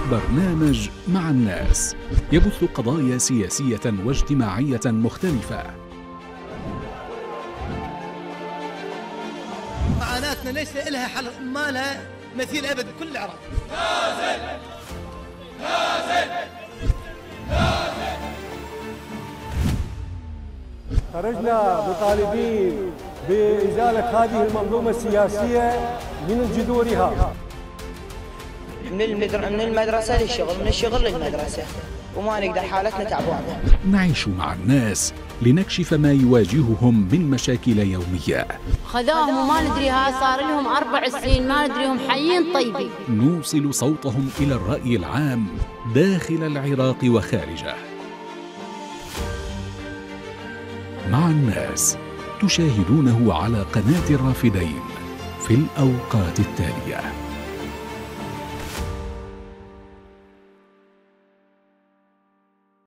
برنامج مع الناس يبث قضايا سياسية واجتماعية مختلفة. معاناتنا ليس لها حل، ما لها مثيل أبد بكل العراق. خرجنا مطالبين بإزالة هذه المنظومة السياسية من جذورها. من المدرسة للشغل، من الشغل للمدرسة، وما نقدر، حالتنا تعبانة. نعيش مع الناس لنكشف ما يواجههم من مشاكل يومية. خذوهم وما ندريها، صار لهم 4 سنين ما ندريهم حيين طيبين. نوصل صوتهم إلى الرأي العام داخل العراق وخارجه. مع الناس تشاهدونه على قناة الرافدين في الأوقات التالية.